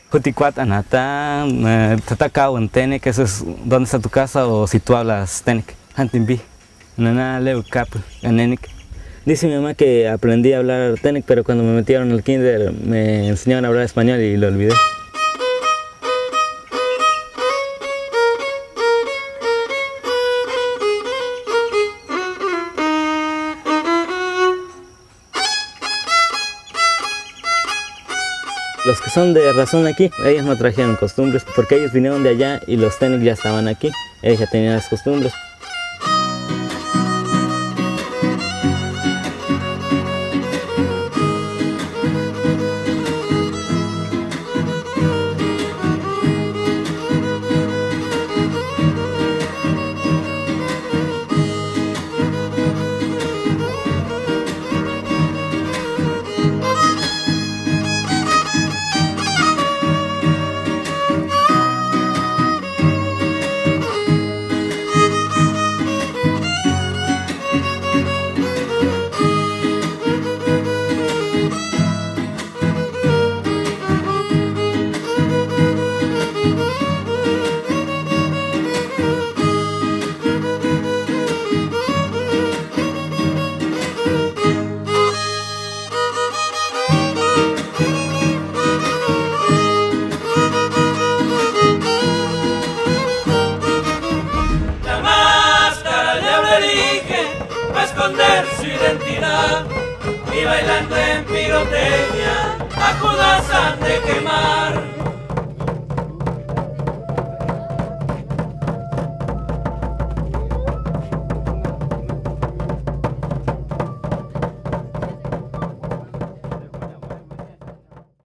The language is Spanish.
Juticuat Anata, Tatacao en Tenec, eso es dónde está tu casa o si tú hablas Tenec. Hantimbi, Nana Leu Cap, Anenic. Dice mi mamá que aprendí a hablar Tenec, pero cuando me metieron al kinder me enseñaron a hablar español y lo olvidé. Los que son de razón aquí, ellos no trajeron costumbres porque ellos vinieron de allá y los Tenec ya estaban aquí, ellos ya tenían las costumbres. Su identidad y bailando en pirotecnia a Judas han de quemar.